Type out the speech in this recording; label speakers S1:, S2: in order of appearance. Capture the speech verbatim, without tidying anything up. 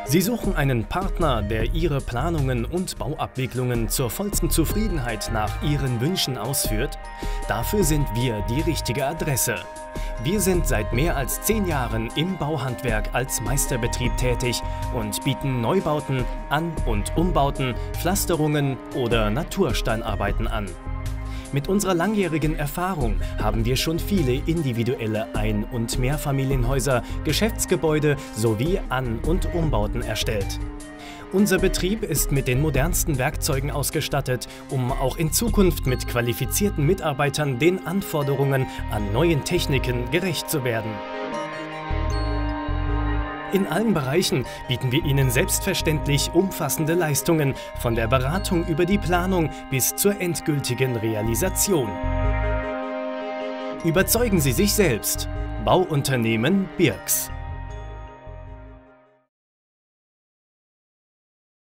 S1: Sie suchen einen Partner, der Ihre Planungen und Bauabwicklungen zur vollsten Zufriedenheit nach Ihren Wünschen ausführt? Dafür sind wir die richtige Adresse. Wir sind seit mehr als zehn Jahren im Bauhandwerk als Meisterbetrieb tätig und bieten Neubauten, An- und Umbauten, Pflasterungen oder Natursteinarbeiten an. Mit unserer langjährigen Erfahrung haben wir schon viele individuelle Ein- und Mehrfamilienhäuser, Geschäftsgebäude sowie An- und Umbauten erstellt. Unser Betrieb ist mit den modernsten Werkzeugen ausgestattet, um auch in Zukunft mit qualifizierten Mitarbeitern den Anforderungen an neuen Techniken gerecht zu werden. In allen Bereichen bieten wir Ihnen selbstverständlich umfassende Leistungen, von der Beratung über die Planung bis zur endgültigen Realisation. Überzeugen Sie sich selbst. Bauunternehmen Birks.